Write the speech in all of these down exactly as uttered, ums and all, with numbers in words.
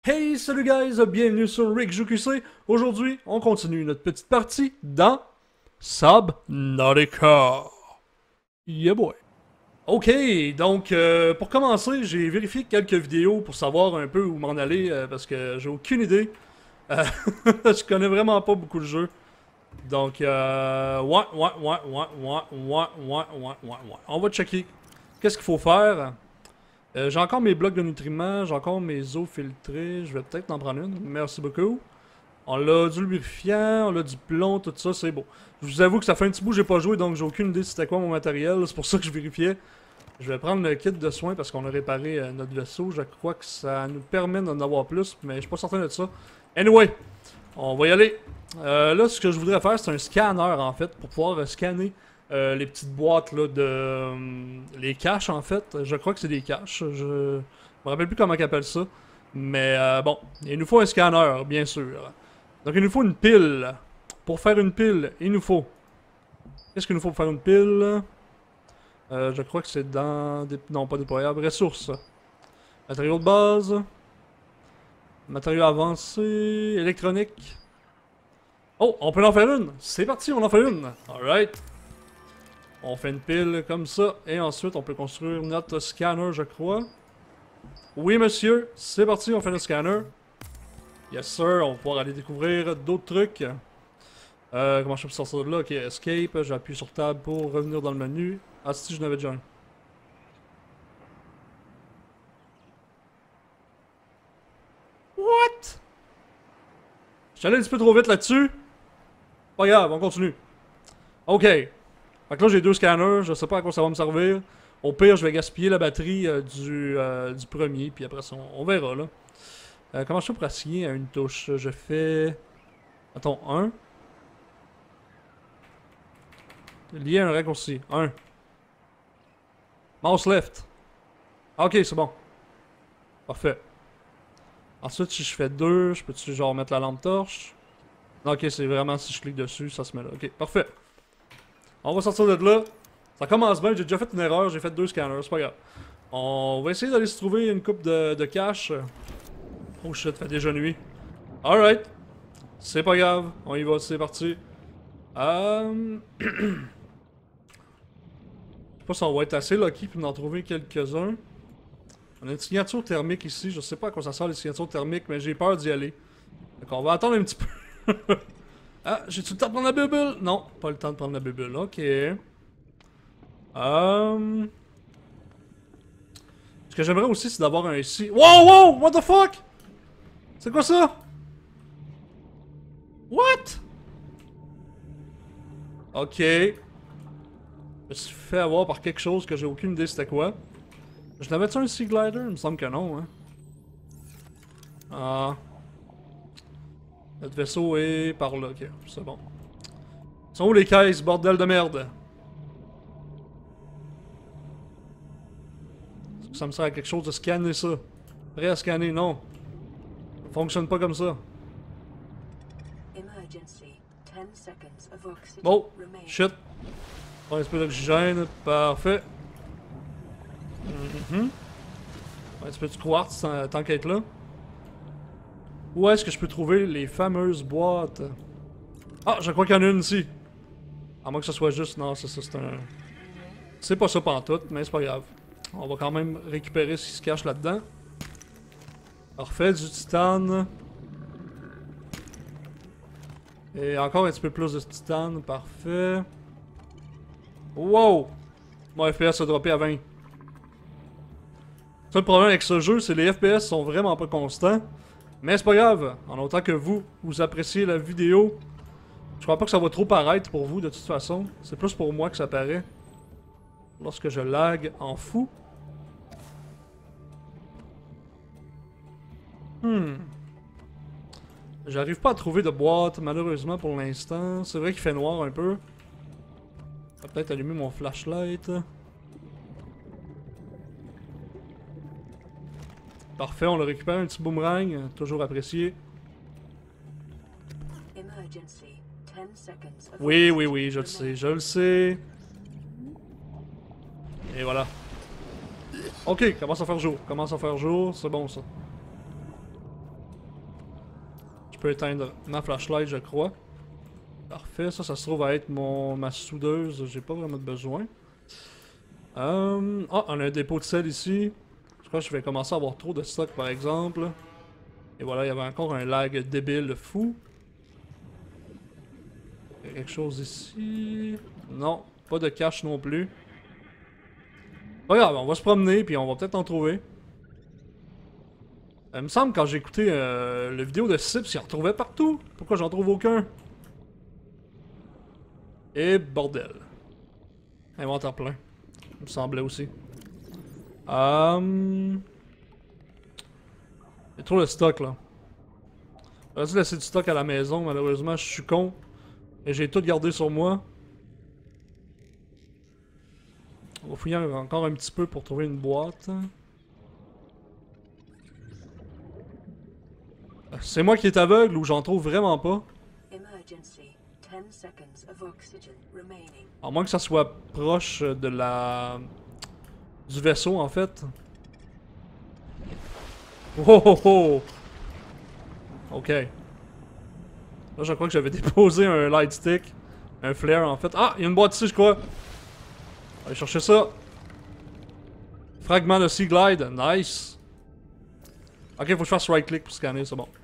Hey, salut guys, bienvenue sur Rick Joue Q C. Aujourd'hui, on continue notre petite partie dans Subnautica. Yeah boy. Ok, donc euh, pour commencer, j'ai vérifié quelques vidéos pour savoir un peu où m'en aller euh, parce que j'ai aucune idée. Euh, je connais vraiment pas beaucoup le jeu. Donc, euh, ouais, ouais, ouais, ouais, ouais, ouais, ouais, ouais, ouais, ouais. On va checker qu'est-ce qu'il faut faire. Euh, j'ai encore mes blocs de nutriments, j'ai encore mes eaux filtrées, je vais peut-être en prendre une. Merci beaucoup. On a du lubrifiant, on a du plomb, tout ça, c'est beau. Je vous avoue que ça fait un petit bout que j'ai pas joué, donc j'ai aucune idée c'était quoi mon matériel, c'est pour ça que je vérifiais. Je vais prendre le kit de soins parce qu'on a réparé euh, notre vaisseau, je crois que ça nous permet d'en avoir plus, mais je suis pas certain de ça. Anyway, on va y aller. Euh, là, ce que je voudrais faire, c'est un scanner en fait, pour pouvoir euh, scanner euh, les petites boîtes là de. Euh, les caches en fait. Je crois que c'est des caches. Je me rappelle plus comment ils appellent ça. Mais euh, bon, il nous faut un scanner, bien sûr. Donc il nous faut une pile. Pour faire une pile, il nous faut. Qu'est-ce qu'il nous faut pour faire une pile? Euh, je crois que c'est dans. Des... Non, pas déployable. Ressources. Matériaux de base. Matériaux avancés. Électronique. Oh, on peut en faire une! C'est parti, on en fait une! Alright. On fait une pile comme ça, et ensuite on peut construire notre scanner, je crois. Oui, monsieur, c'est parti, on fait le scanner. Yes, sir, on va pouvoir aller découvrir d'autres trucs. Euh, comment je peux sortir de là? Ok, escape, j'appuie sur table pour revenir dans le menu. Ah, si, je n'avais déjà un. What? Je suis allé un petit peu trop vite là-dessus. Pas grave, on continue. Ok. Fait que là, j'ai deux scanners, je sais pas à quoi ça va me servir. Au pire, je vais gaspiller la batterie euh, du, euh, du premier, puis après ça, on, on verra, là. Euh, comment je fais pour assigner à une touche? Je fais... Attends, un. Lier un raccourci. un. Mouse left. Ah, ok, c'est bon. Parfait. Ensuite, si je fais deux, je peux-tu genre mettre la lampe torche? Non, ok, c'est vraiment si je clique dessus, ça se met là. Ok, parfait. On va sortir de là. Ça commence bien, j'ai déjà fait une erreur, j'ai fait deux scanners, c'est pas grave. On va essayer d'aller se trouver une coupe de, de cash. Oh shit, fait déjà nuit. Alright. C'est pas grave, on y va, c'est parti. Euh... Je sais pas si on va être assez lucky pour en trouver quelques-uns. On a une signature thermique ici, je sais pas à quoi ça sert les signatures thermiques, mais j'ai peur d'y aller. Donc on va attendre un petit peu. Ah, j'ai-tu le temps de prendre la bubule? Non, pas le temps de prendre la bubule, ok. Euh... Ce que j'aimerais aussi, c'est d'avoir un ici. Wow, wow, what the fuck? C'est quoi ça? What? Ok. Je me suis fait avoir par quelque chose que j'ai aucune idée c'était quoi. Je n'avais-tu un Sea Glider? Il me semble que non, hein. Ah. Notre vaisseau est par là, ok, c'est bon. Sont où les caisses, bordel de merde? Est-ce que ça me sert à quelque chose de scanner ça? Prêt à scanner, non. Ça fonctionne pas comme ça. Oh, shit. Un petit peu d'oxygène, parfait. Mm-hmm. Un petit peu de quartz, tant qu'à être là. Où est-ce que je peux trouver les fameuses boîtes? Ah, je crois qu'il y en a une ici. À moins que ce soit juste... Non, c'est ça, c'est un... C'est pas ça pantoute, mais c'est pas grave. On va quand même récupérer ce qui se cache là-dedans. Parfait, du titane. Et encore un petit peu plus de titane, parfait. Wow! Mon F P S a droppé à vingt. Ça, le problème avec ce jeu, c'est que les F P S sont vraiment pas constants. Mais c'est pas grave, en autant que vous, vous appréciez la vidéo. Je crois pas que ça va trop paraître pour vous de toute façon. C'est plus pour moi que ça paraît. Lorsque je lag en fou. Hmm. J'arrive pas à trouver de boîte, malheureusement pour l'instant. C'est vrai qu'il fait noir un peu. Je vais peut-être allumer mon flashlight. Parfait, on le récupère, un petit boomerang, toujours apprécié. Oui, oui, oui, je le sais, je le sais. Et voilà. Ok, commence à faire jour, commence à faire jour, c'est bon ça. peut éteindre ma flashlight, je crois. Parfait, ça, ça se trouve à être mon ma soudeuse, j'ai pas vraiment de besoin. Euh... Ah, on a un dépôt de sel ici. Je crois que je vais commencer à avoir trop de stock par exemple. Et voilà, il y avait encore un lag débile fou. Il y a quelque chose ici. Non, pas de cache non plus. Pas grave, on va se promener puis on va peut-être en trouver. Il me semble quand j'ai écouté euh, le vidéo de Sips, il en trouvait partout. Pourquoi j'en trouve aucun? Et bordel. Inventaire plein. Il me semblait aussi. Um... Il y a trop de stock là. J'aurais dû laisser du stock à la maison, malheureusement je suis con. Et j'ai tout gardé sur moi. On va fouiller encore un petit peu pour trouver une boîte. C'est moi qui est aveugle ou j'en trouve vraiment pas? À moins que ça soit proche de la... du vaisseau en fait. Oh oh oh! Ok. Là je crois que j'avais déposé un light stick. Un flare en fait. Ah! Il y a une boîte ici je crois. Allez chercher ça. Fragment de Sea Glide. Nice. Ok, faut que je fasse right click pour scanner, c'est bon.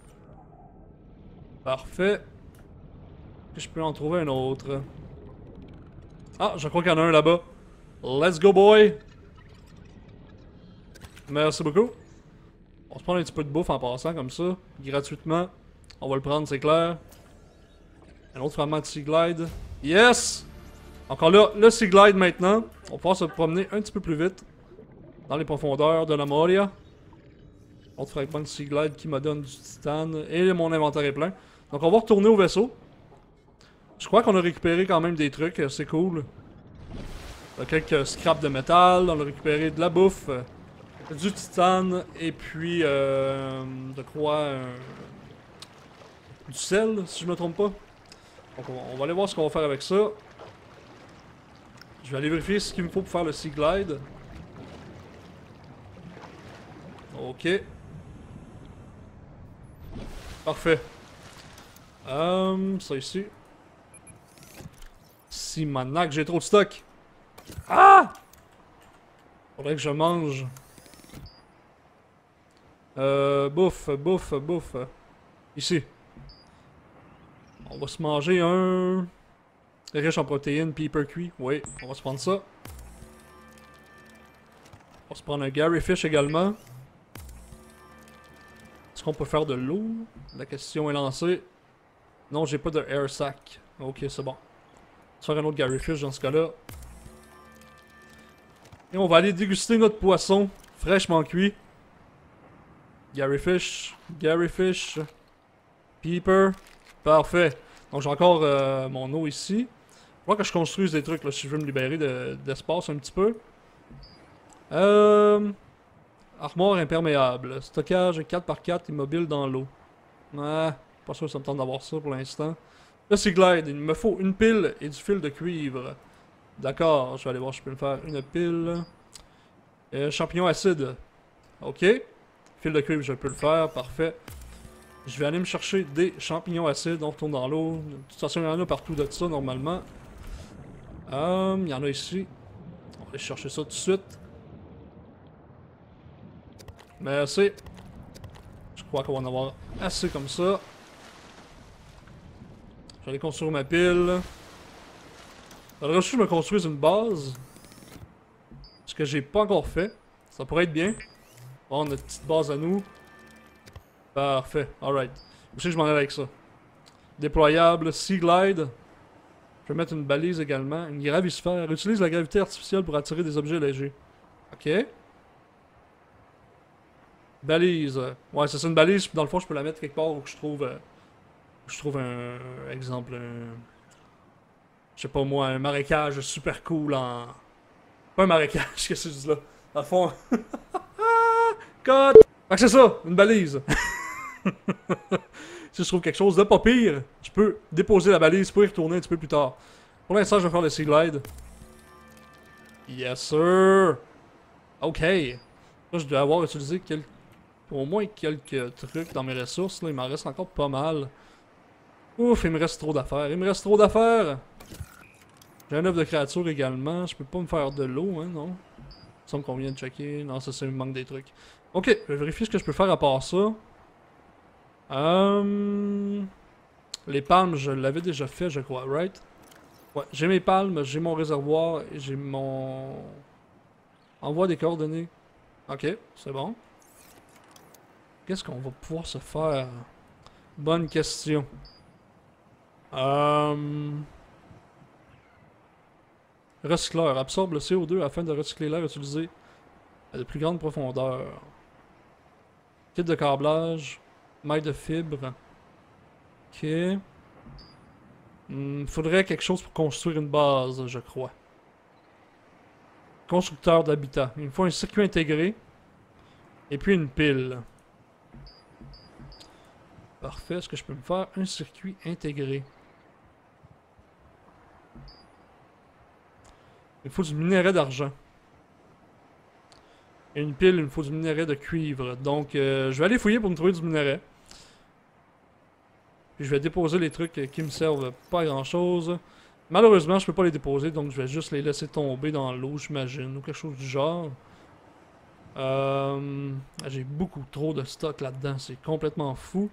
Parfait. Je peux en trouver un autre. Ah, je crois qu'il y en a un là-bas. Let's go, boy! Merci beaucoup. On se prend un petit peu de bouffe en passant comme ça, gratuitement. On va le prendre, c'est clair. Un autre fragment de Sea Glide. Yes! Encore là, le Sea Glide maintenant. On va pouvoir se promener un petit peu plus vite. Dans les profondeurs de la Moria. Autre fragment de Sea Glide qui me donne du titane. Et mon inventaire est plein. Donc on va retourner au vaisseau. Je crois qu'on a récupéré quand même des trucs, c'est cool. On a quelques scraps de métal, on a récupéré de la bouffe, du titane, et puis, euh, je crois, euh, du sel, si je me trompe pas. Donc on, on va aller voir ce qu'on va faire avec ça. Je vais aller vérifier ce qu'il me faut pour faire le Sea Glide. Ok. Parfait. Euh, ça ici. Si maintenant que j'ai trop de stock. Ah! Faudrait que je mange. Euh, bouffe, bouffe, bouffe. Ici. On va se manger un... riche en protéines, Peeper cuit. Oui, on va se prendre ça. On va se prendre un Gary Fish également. Est-ce qu'on peut faire de l'eau? La question est lancée. Non, j'ai pas de air sac. Ok, c'est bon. On va faire un autre Gary Fish dans ce cas-là. Et on va aller déguster notre poisson fraîchement cuit. Gary Fish, Gary Fish, Peeper. Parfait. Donc j'ai encore euh, mon eau ici. Il faut que je construise des trucs là, si je veux me libérer d'espace de, un petit peu. Euh... Armoire imperméable. Stockage quatre par quatre immobile dans l'eau. Ouais, pas sûr que ça me tente d'avoir ça pour l'instant. Le Sea Glide, il me faut une pile et du fil de cuivre. D'accord, je vais aller voir si je peux me faire une pile. Euh, champignon acide. Ok. Fil de cuivre, je peux le faire, parfait. Je vais aller me chercher des champignons acides, on retourne dans l'eau. De toute façon, il y en a partout de ça normalement. Euh, il y en a ici. On va aller chercher ça tout de suite. Merci. Je crois qu'on va en avoir assez comme ça. Je vais aller construire ma pile. Faudrait que je me construise une base. Ce que j'ai pas encore fait. Ça pourrait être bien. Bon, notre petite base à nous. Parfait, alright. Où c'est que je m'en allais avec ça? Déployable, Sea Glide. Je vais mettre une balise également. Une gravisphère. Utilise la gravité artificielle pour attirer des objets légers. Ok. Balise. Ouais, c'est ça une balise. Dans le fond, je peux la mettre quelque part où je trouve... Euh, où je trouve un... exemple, un... Je sais pas moi, un marécage super cool en... Pas un marécage, qu'est-ce que c'est juste là? Dans le fond... Cut! Fait que c'est ça, une balise. Si je trouve quelque chose de pas pire, je peux déposer la balise pour y retourner un petit peu plus tard. Pour l'instant, je vais faire le Sea Glide. Yes, sir! Ok. Là, je dois avoir utilisé quel... au moins quelques trucs dans mes ressources. Là, il m'en reste encore pas mal. Ouf, il me reste trop d'affaires. Il me reste trop d'affaires! J'ai un œuf de créature également. Je peux pas me faire de l'eau, hein, non? Il semble qu'on vient de checker. Non, ça, c'est il me manque des trucs. Ok, je vais vérifier ce que je peux faire à part ça. Euh... Les palmes, je l'avais déjà fait, je crois, right? Ouais, j'ai mes palmes, j'ai mon réservoir et j'ai mon... Envoi des coordonnées. Ok, c'est bon. Qu'est-ce qu'on va pouvoir se faire? Bonne question. Euh... Recycleur. Absorbe le C O deux afin de recycler l'air utilisé à de plus grande profondeur. Kit de câblage. Maille de fibre. Ok. Hmm, faudrait quelque chose pour construire une base, je crois. Constructeur d'habitat. Il me faut un circuit intégré. Et puis une pile. Parfait. Est-ce que je peux me faire un circuit intégré? Il faut du minerai d'argent. Et une pile, il me faut du minerai de cuivre. Donc, euh, je vais aller fouiller pour me trouver du minerai. Puis je vais déposer les trucs qui me servent pas à grand chose. Malheureusement, je peux pas les déposer, donc je vais juste les laisser tomber dans l'eau, j'imagine, ou quelque chose du genre. Euh, J'ai beaucoup trop de stock là-dedans, c'est complètement fou.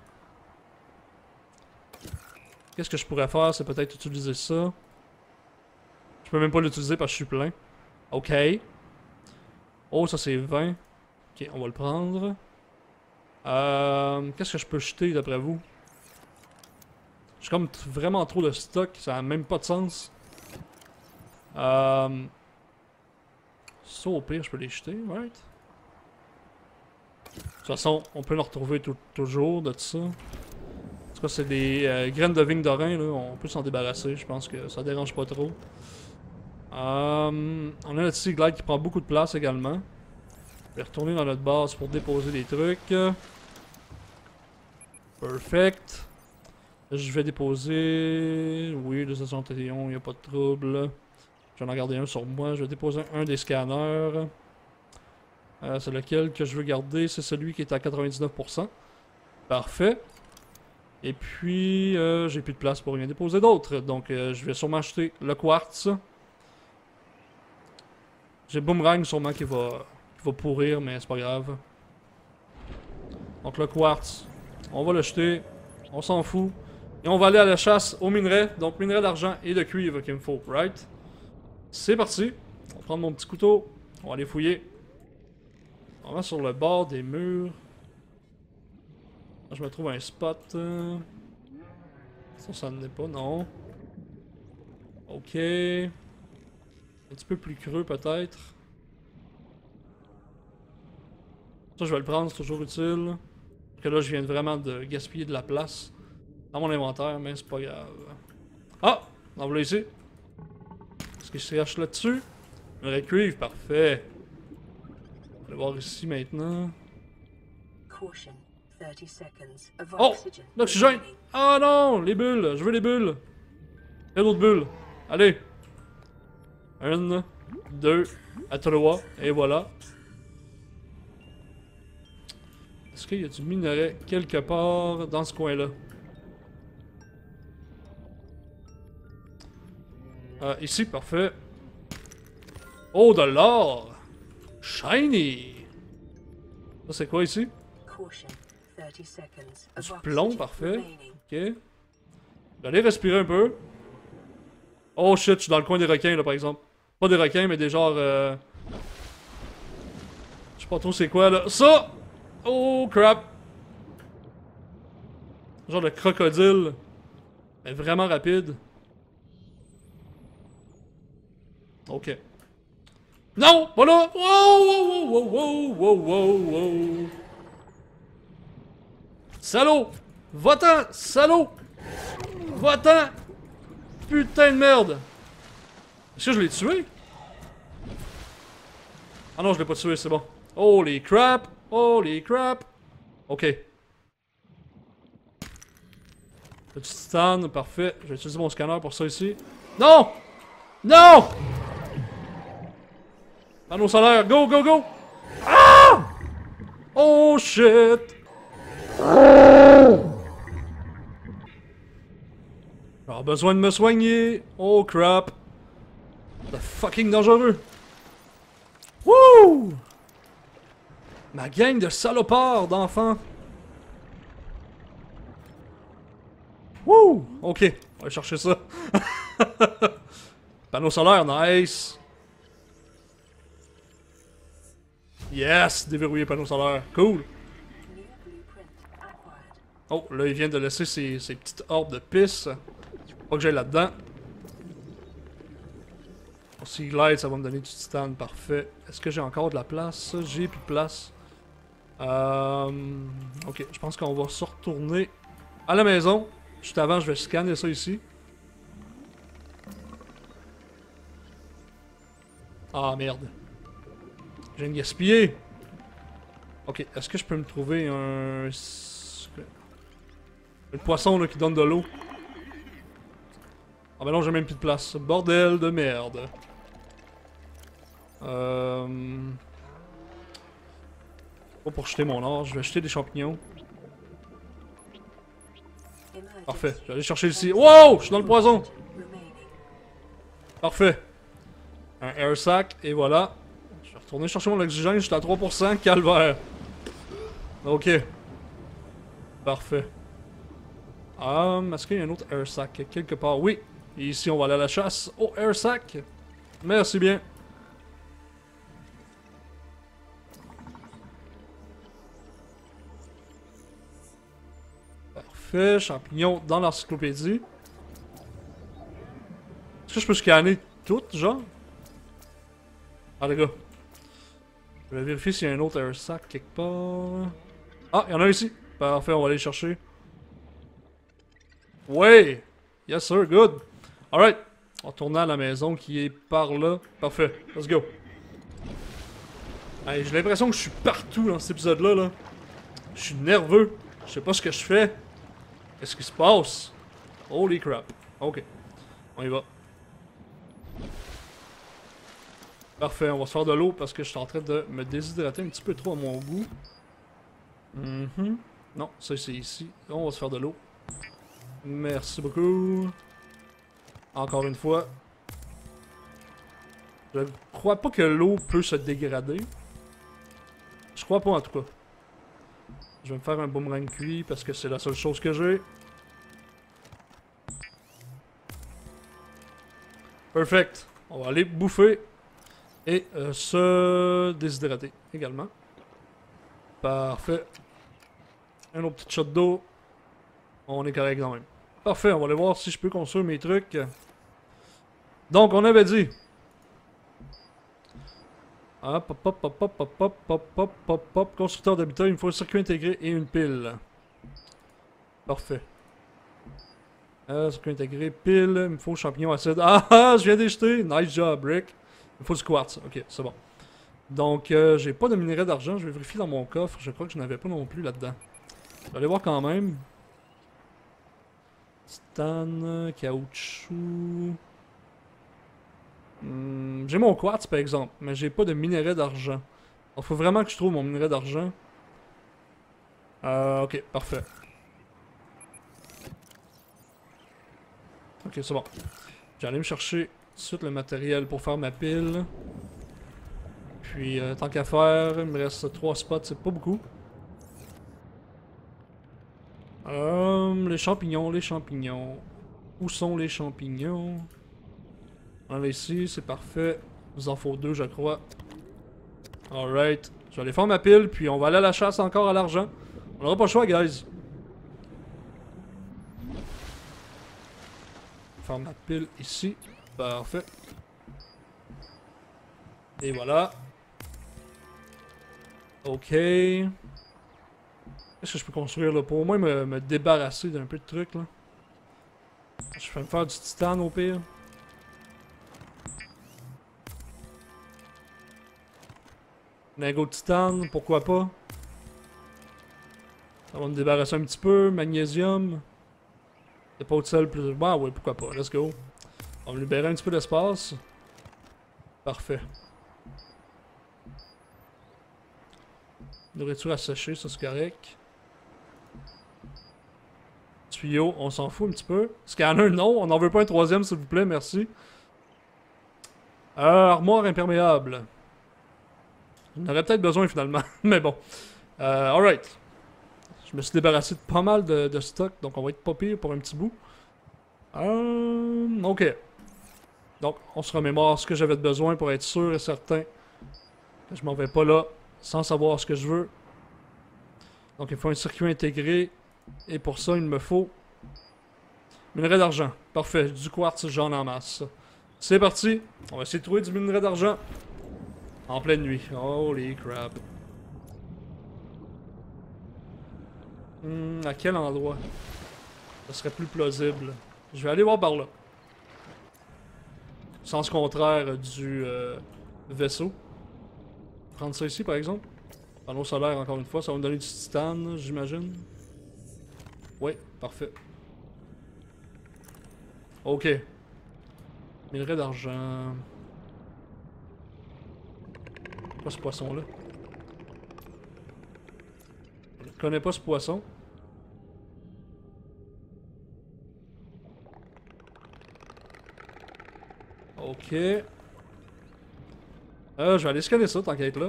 Qu'est-ce que je pourrais faire? C'est peut-être utiliser ça. Je peux même pas l'utiliser parce que je suis plein. Ok. Oh, ça c'est vingt. Ok, on va le prendre. Euh, Qu'est-ce que je peux jeter d'après vous? J'ai comme vraiment trop de stock, ça n'a même pas de sens. Euh... Ça au pire, je peux les jeter, right? De toute façon, on peut en retrouver tout, toujours de tout ça. En tout cas, c'est des euh, graines de vigne d'orin, là. On peut s'en débarrasser, je pense que ça dérange pas trop. Euh... On a notre Sea Glide qui prend beaucoup de place également. Je vais retourner dans notre base pour déposer des trucs. Perfect. Je vais déposer... Oui, le soixante et un, il n'y a pas de trouble. Je vais en garder un sur moi. Je vais déposer un des scanners. Euh, c'est lequel que je veux garder. C'est celui qui est à quatre-vingt-dix-neuf pour cent. Parfait. Et puis, euh, j'ai plus de place pour rien déposer d'autre. Donc, euh, je vais sûrement acheter le quartz. J'ai Boomerang sûrement qui va, qui va pourrir, mais c'est pas grave. Donc, le quartz, on va l'acheter. On s'en fout. Et on va aller à la chasse aux minerais. Donc, minerais d'argent et de cuivre qu'il me faut, right? C'est parti. On va prendre mon petit couteau. On va aller fouiller. On va sur le bord des murs. Là, je me trouve un spot. Ça, ça n'en est pas, non. Ok. Un petit peu plus creux, peut-être. Ça, je vais le prendre, c'est toujours utile. Parce que là, je viens vraiment de gaspiller de la place dans mon inventaire, mais c'est pas grave. Ah! On va ici. Est-ce qu'il se cache là-dessus? Un cuivre, parfait. On va aller voir ici maintenant. Oh! L'oxygène! Ah non! Les bulles! Je veux les bulles! Et l'autre bulle! Allez! Un, deux, à trois, et voilà. Est-ce qu'il y a du minerai quelque part dans ce coin-là? Euh, ici, parfait. Oh, de l'or! Shiny! Ça, c'est quoi ici? Du plomb, parfait. Ok. Je vais aller respirer un peu. Oh shit, je suis dans le coin des requins, là, par exemple. Pas des requins, mais des genres... Euh... Je sais pas trop c'est quoi, là. Ça! Oh, crap! Genre de crocodile. Mais vraiment rapide. Ok. Non! Pas là! Wow! Wow! Wow! Wow! Wow! Wow! Wow! Salaud! Va-t'en! Salaud! Va-t'en! Putain de merde! Est-ce que je l'ai tué? Ah non, je l'ai pas tué, c'est bon. Holy crap! Holy crap! Ok. Petit titane, parfait. Je vais utiliser mon scanner pour ça ici. Non! Non! Panneau solaire, go, go, go! Ah! Oh shit! J'ai besoin de me soigner. Oh crap. C'est fucking dangereux. Wouh! Ma gang de salopards d'enfants. Wouh! Ok, on va chercher ça. Panneau solaire, nice. Yes, déverrouiller panneau solaire, cool. Oh, là il vient de laisser ses, ses petites orbes de pisse. Pas que j'aille là-dedans. Si glide, ça va me donner du titane, parfait. Est-ce que j'ai encore de la place? J'ai plus de place. Euh... Ok, je pense qu'on va se retourner à la maison. Juste avant, je vais scanner ça ici. Ah merde. Je viens de gaspiller. Ok, est-ce que je peux me trouver un... Un poisson là, qui donne de l'eau? Ah ben non, j'ai même plus de place. Bordel de merde. Euh... Pas pour jeter mon or, je vais jeter des champignons. Parfait, je vais aller chercher ici. Wow! Je suis dans le poison! Parfait. Un air sac, et voilà. Je vais retourner chercher mon oxygène, je suis à trois pour cent, calvaire. Ok. Parfait. Um, Est-ce qu'il y a un autre air sac quelque part? Oui. Et ici, on va aller à la chasse au air sac. Merci bien. Parfait. Champignons dans l'encyclopédie. Est-ce que je peux scanner tout, genre? Ah, les gars. Je vais vérifier s'il y a un autre air sac quelque part. Ah, il y en a un ici. Parfait, on va aller le chercher. Ouais! Yes sir, good. Alright. On retourne à la maison qui est par là. Parfait. Let's go. Hey, j'ai l'impression que je suis partout dans cet épisode-là. Là. Je suis nerveux. Je sais pas ce que je fais. Qu'est-ce qui se passe? Holy crap. Ok. On y va. Parfait, on va se faire de l'eau parce que je suis en train de me déshydrater un petit peu trop à mon goût. Mm-hmm. Non, ça c'est ici. On va se faire de l'eau. Merci beaucoup. Encore une fois. Je crois pas que l'eau peut se dégrader. Je crois pas en tout cas. Je vais me faire un boomerang cuit parce que c'est la seule chose que j'ai. Perfect. On va aller bouffer. Et euh, se déshydrater également. Parfait. Un autre petit shot d'eau. On est correct quand même. Parfait, on va aller voir si je peux construire mes trucs. Donc, on avait dit. Hop, hop, hop, hop, hop, hop, hop, hop, hop, hop, hop. Constructeur d'habitat, il me faut un circuit intégré et une pile. Parfait. Euh, circuit intégré, pile, il me faut champignon acide. Ah ah, je viens d'acheter. Nice job, Rick. Il me faut du quartz. Ok, c'est bon. Donc, euh, j'ai pas de minerai d'argent. Je vais vérifier dans mon coffre. Je crois que je n'avais pas non plus là-dedans. Je vais aller voir quand même. Titane, caoutchouc. Hmm, j'ai mon quartz par exemple, mais j'ai pas de minerai d'argent. Il faut vraiment que je trouve mon minerai d'argent. Euh, ok, parfait. Ok, c'est bon. J'allais me chercher tout de suite le matériel pour faire ma pile. Puis, euh, tant qu'à faire, il me reste trois spots, c'est pas beaucoup. Euh, les champignons, les champignons. Où sont les champignons? On en a ici, c'est parfait. Il nous en faut deux, je crois. Alright. Je vais aller faire ma pile, puis on va aller à la chasse encore à l'argent. On n'aura pas le choix, guys. Faire ma pile ici. Parfait. Et voilà. Ok. Qu'est-ce que je peux construire là? Pour au moins me, me débarrasser d'un peu de trucs là. Je vais me faire du titane au pire. Lingot de titane, pourquoi pas. Ça va me débarrasser un petit peu. Magnésium. C'est pas de sel plus. Bah ouais, pourquoi pas. Let's go. On va me libérer un petit peu d'espace. Parfait. Nourriture à sécher, ça c'est correct. Tuyau, on s'en fout un petit peu. Scanner, non, on n'en veut pas un troisième s'il vous plaît, merci. Euh, armoire imperméable. On aurait peut-être besoin finalement, mais bon. Euh, alright. Je me suis débarrassé de pas mal de, de stock, donc on va être pas pire pour un petit bout. Euh, ok. Donc, on se remémore ce que j'avais de besoin pour être sûr et certain que je m'en vais pas là sans savoir ce que je veux. Donc, il faut un circuit intégré. Et pour ça, il me faut minerai d'argent. Parfait. Du quartz, j'en ai en masse. C'est parti. On va essayer de trouver du minerai d'argent. En pleine nuit. Holy crap. Hmm, à quel endroit? Ça serait plus plausible. Je vais aller voir par là. Sens contraire du euh, vaisseau. Prendre ça ici par exemple. Panneau solaire encore une fois. Ça va me donner du titane, j'imagine. Oui, parfait. Ok. Minerai d'argent. Quoi ce poisson-là? Je ne connais pas ce poisson. Ok. Euh, je vais aller scanner ça, tant qu'à être là.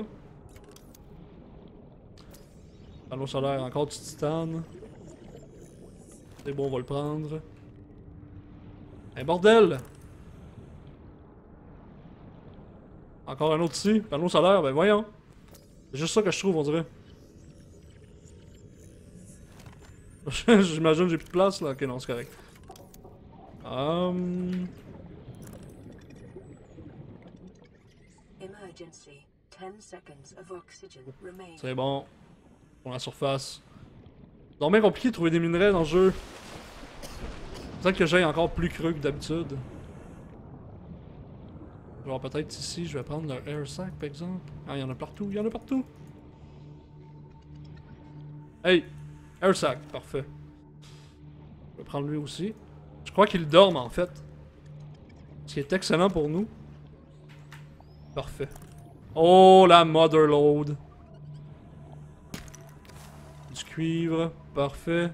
Panneau solaire, encore du titane. C'est bon, on va le prendre. Un bordel! Encore un autre ici. Panneau solaire, ben voyons. C'est juste ça que je trouve, on dirait. J'imagine que j'ai plus de place là. Ok, non, c'est correct. Um... C'est bon. Pour la surface. C'est donc bien compliqué de trouver des minerais dans le jeu. Peut-être que j'aille encore plus creux que d'habitude. Genre peut-être ici, je vais prendre le air sac par exemple. Ah, il y en a partout, il y en a partout. Hey! Air sac, parfait. Je vais prendre lui aussi. Je crois qu'il dorme en fait. Ce qui est excellent pour nous. Parfait. Oh la motherload. Du cuivre, parfait.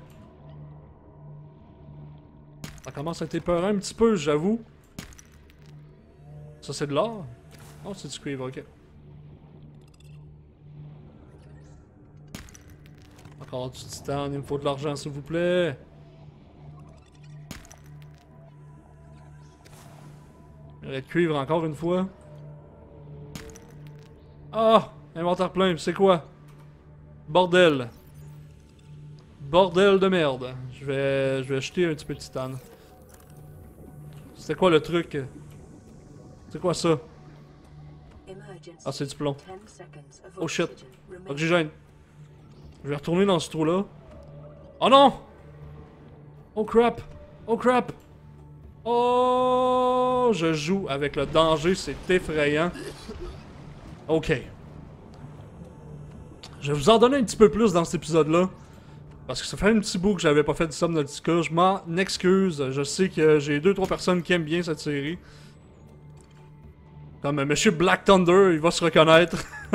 Ça commence à être épeurant un petit peu, j'avoue. Ça c'est de l'or? Oh, c'est du cuivre, ok. Encore du titane, il me faut de l'argent s'il vous plaît. Le cuivre encore une fois. Ah! Inventaire plein, c'est quoi? Bordel. Bordel de merde. Je vais, je vais acheter un petit peu de titane. C'était quoi le truc? C'est quoi ça? Ah, c'est du plomb. Oh shit. Oxygène. Je vais retourner dans ce trou-là. Oh non! Oh crap! Oh crap! Oh! Je joue avec le danger, c'est effrayant. Ok. Je vais vous en donner un petit peu plus dans cet épisode-là. Parce que ça fait un petit bout que j'avais pas fait de Subnautica. Je m'en excuse. Je sais que j'ai deux trois personnes qui aiment bien cette série. Comme euh, Monsieur Black Thunder, il va se reconnaître.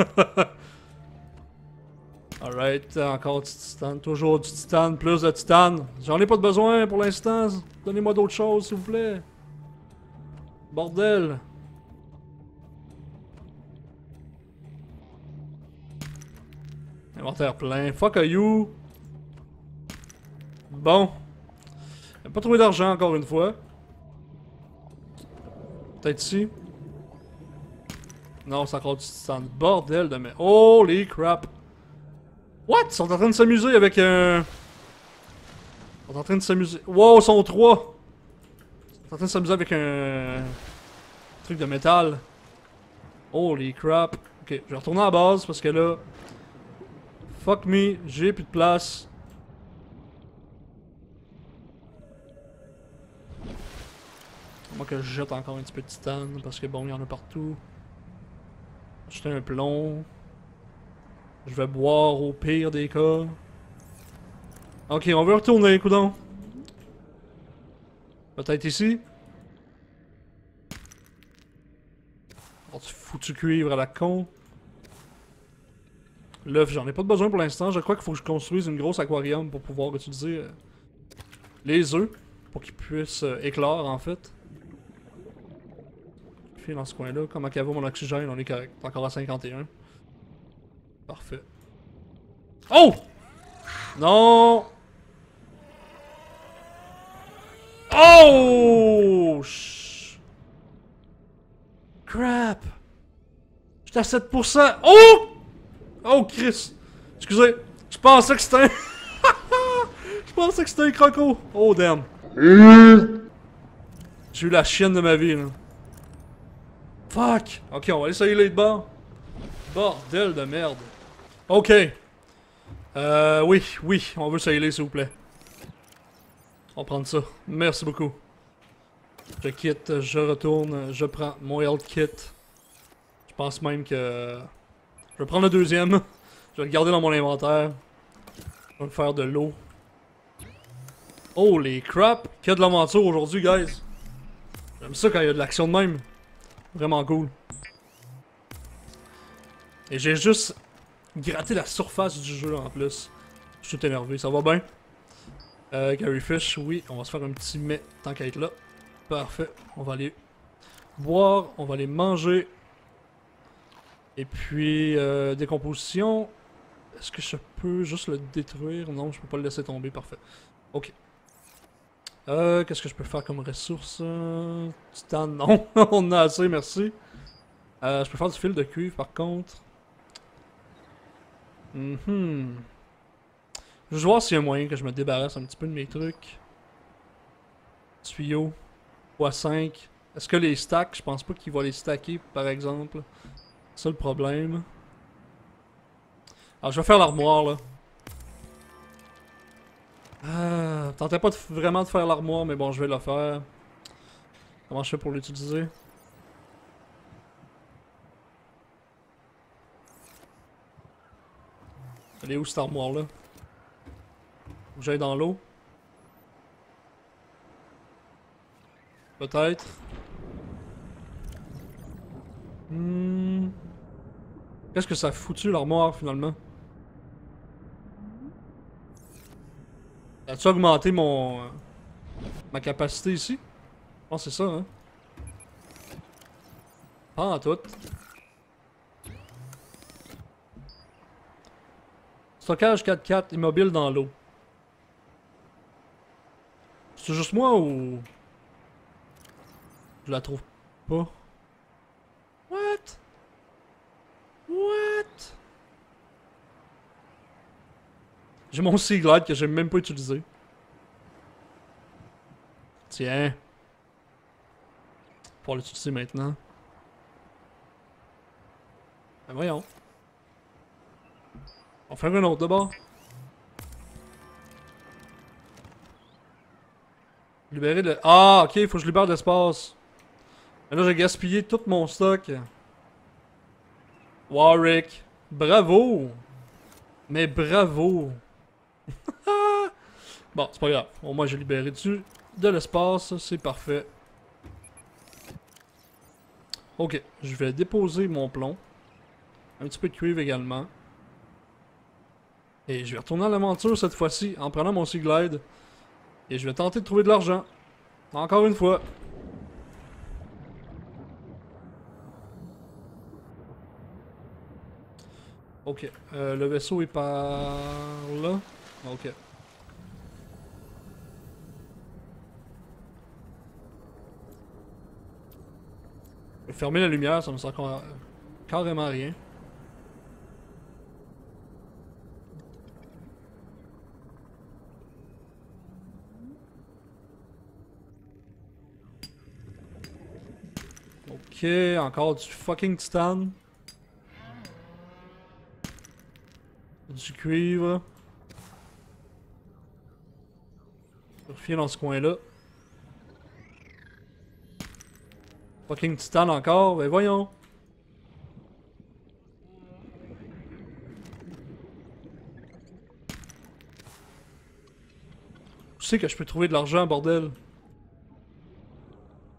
Alright, encore du titane. Toujours du titane, plus de titane. J'en ai pas de besoin pour l'instant. Donnez-moi d'autres choses, s'il vous plaît. Bordel. Inventaire plein. Fuck you. Bon. J'ai pas trouvé d'argent encore une fois. Peut-être ici. Non, c'est encore du titane. Bordel de merde. Holy crap. What? Ils sont en train de s'amuser avec un... Ils sont en train de s'amuser... Wow, ils sont trois! Ils sont en train de s'amuser avec un... truc de métal. Holy crap. Ok, je vais retourner à la base parce que là... Fuck me, j'ai plus de place. Moi que je jette encore un petit peu de titane parce que bon, il y en a partout. Jeter un plomb. Je vais boire au pire des cas. Ok, on veut retourner, coudon. Peut-être ici. Oh, tu foutu cuivre à la con. L'œuf, j'en ai pas de besoin pour l'instant. Je crois qu'il faut que je construise une grosse aquarium pour pouvoir utiliser euh, les œufs. Pour qu'ils puissent euh, éclore, en fait. Puis dans ce coin-là, comment qu'il y a mon oxygène, on est correct. Encore à cinquante et un. Parfait. Oh! Non! Oh! Ch... Crap! J'étais à sept pour cent. Oh! Oh, Chris! Excusez, je pensais que c'était un... Je pensais que c'était un croco. Oh, damn. J'ai eu la chienne de ma vie, là. Fuck! Ok, on va essayer les de bord. Bordel de merde. Ok. Euh, oui, oui, on veut essayer s'il vous plaît. On va prendre ça. Merci beaucoup. Je quitte, je retourne, je prends mon health kit. Je pense même que... Je vais prendre le deuxième. Je vais le garder dans mon inventaire. Je vais me faire de l'eau. Holy crap! Qu'il y a de l'aventure aujourd'hui, guys. J'aime ça quand il y a de l'action de même. Vraiment cool. Et j'ai juste gratté la surface du jeu en plus. Je suis tout énervé, ça va bien? Euh, Gary Fish, oui, on va se faire un petit mets tant qu'à être là. Parfait, on va aller boire, on va aller manger. Et puis, euh, décomposition. Est-ce que je peux juste le détruire? Non, je peux pas le laisser tomber, parfait. Ok. Euh, qu'est-ce que je peux faire comme ressource? Euh, titane, non. On en a assez, merci. Euh, je peux faire du fil de cuivre, par contre. Mhm. Mm je vais voir s'il y a un moyen que je me débarrasse un petit peu de mes trucs. Tuyau. fois cinq. Est-ce que les stacks, je pense pas qu'il va les stacker, par exemple. C'est ça le problème. Alors, je vais faire l'armoire, là. Ah, tentais pas de, vraiment de faire l'armoire, mais bon, je vais le faire. Comment je fais pour l'utiliser? Elle est où cette armoire-là? Faut que j'aille dans l'eau? Peut-être. Hmm. Qu'est-ce que ça a foutu l'armoire finalement? As-tu augmenté mon... Euh, ma capacité ici? Je pense que c'est ça, hein? Pas en tout. Stockage quatre quatre, immobile dans l'eau. C'est juste moi ou... Je la trouve pas. What? What? J'ai mon Sea Glide que j'ai même pas utilisé. Tiens. Pour l'utiliser maintenant. Ben voyons. On va faire un autre d'abord. Libérer le... Ah, ok, il faut que je libère de l'espace. Mais là, j'ai gaspillé tout mon stock. Warwick. Bravo. Mais bravo. Bon, c'est pas grave. Au moins, j'ai libéré du... de l'espace. C'est parfait. Ok, je vais déposer mon plomb. Un petit peu de cuivre également. Et je vais retourner à l'aventure cette fois-ci en prenant mon Sea Glide. Et je vais tenter de trouver de l'argent. Encore une fois. Ok. Euh, le vaisseau est par là. Ok. Je vais fermer la lumière, ça me sert carrément rien. Ok, encore du fucking titane. Du cuivre. Vérifier dans ce coin-là. Fucking titane encore, ben voyons. Je sais que je peux trouver de l'argent, bordel.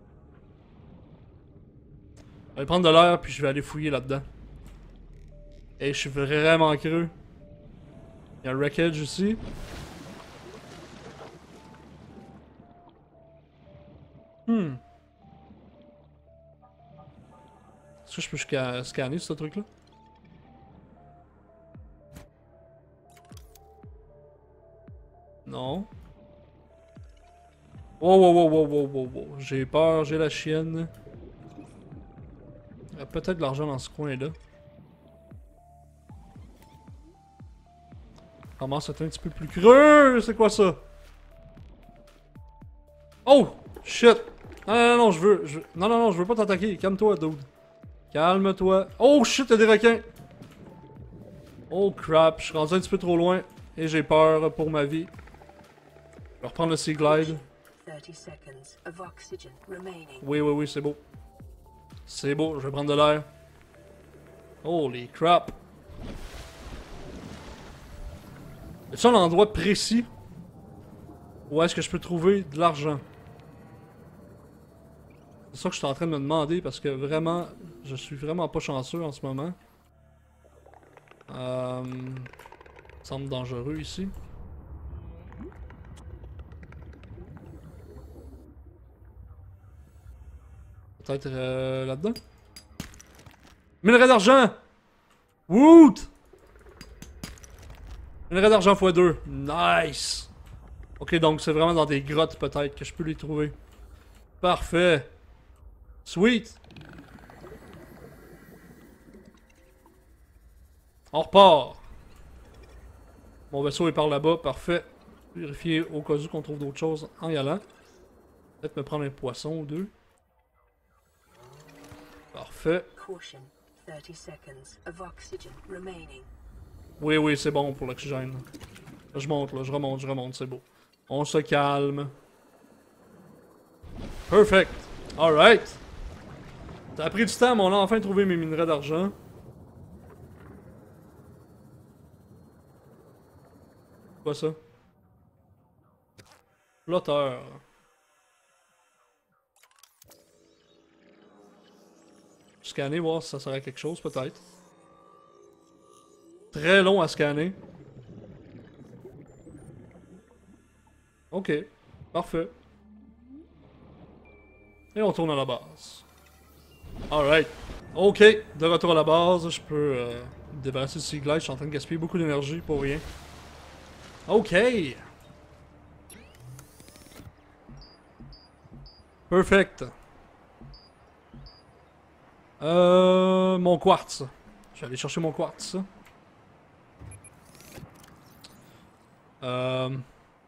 Je vais prendre de l'air, puis je vais aller fouiller là-dedans. Et je suis vraiment creux. Il y a un wreckage ici. Hmm. Est-ce que je peux sca scanner ce truc-là? Non. Wow, wow, wow, wow, wow, wow, wow. J'ai peur, j'ai la chienne. Il y a peut-être de l'argent dans ce coin-là. Commence à être un petit peu plus creux. C'est quoi ça? Oh! Shit! Non, non, non, je veux, je... Non, non, non, je veux pas t'attaquer. Calme-toi, dude. Calme-toi. Oh shit, y'a des requins! Oh crap, je suis rendu un petit peu trop loin. Et j'ai peur pour ma vie. Je vais reprendre le Sea Glide. Oui, oui, oui, c'est beau. C'est beau, je vais prendre de l'air. Holy crap. Est-ce un endroit précis où est-ce que je peux trouver de l'argent? C'est ça que je suis en train de me demander parce que vraiment, je suis vraiment pas chanceux en ce moment. Euh... Ça semble dangereux ici. Peut-être euh, là-dedans? Minerai d'argent! Woot! Minerai d'argent fois deux. Nice! Ok, donc c'est vraiment dans des grottes peut-être que je peux les trouver. Parfait. Sweet! On repart. Mon vaisseau est par là-bas, parfait. Vérifier au cas où qu'on trouve d'autres choses en y allant. Peut-être me prendre un poisson ou deux. Parfait. Oui, oui, c'est bon pour l'oxygène. Là, je monte, là, je remonte, je remonte, c'est beau. On se calme. Perfect. Alright. Ça a pris du temps, mais on a enfin trouvé mes minerais d'argent. Quoi ça? Flotteur. Scanner, voir si ça sert à quelque chose, peut-être. Très long à scanner. Ok, parfait. Et on tourne à la base. Alright. Ok, de retour à la base, je peux euh, débarrasser ce Sea Glide. Je suis en train de gaspiller beaucoup d'énergie pour rien. Ok. Perfect. Euh, mon quartz. Je vais aller chercher mon quartz. Euh...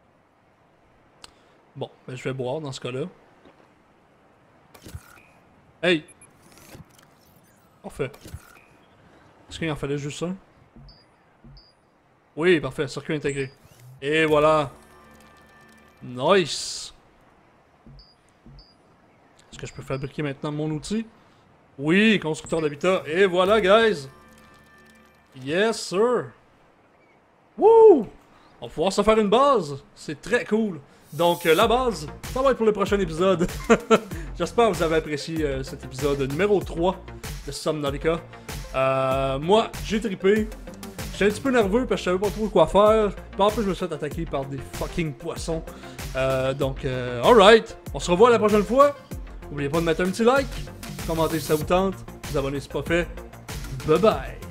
Bon, ben je vais boire dans ce cas-là. Hey! Parfait. Est-ce qu'il en fallait juste un? Oui, parfait, circuit intégré. Et voilà! Nice! Est-ce que je peux fabriquer maintenant mon outil? Oui, constructeur d'habitat. Et voilà, guys! Yes, sir! Wouh! On va pouvoir se faire une base! C'est très cool! Donc, euh, la base, ça va être pour le prochain épisode. J'espère que vous avez apprécié euh, cet épisode numéro trois de Subnautica. Euh, moi, j'ai trippé. J'étais un petit peu nerveux parce que je savais pas trop quoi faire. Puis en plus, je me suis fait attaquer par des fucking poissons. Euh, donc, euh, alright. On se revoit la prochaine fois. N'oubliez pas de mettre un petit like, commenter si ça vous tente, vous abonner si c'est pas fait. Bye bye!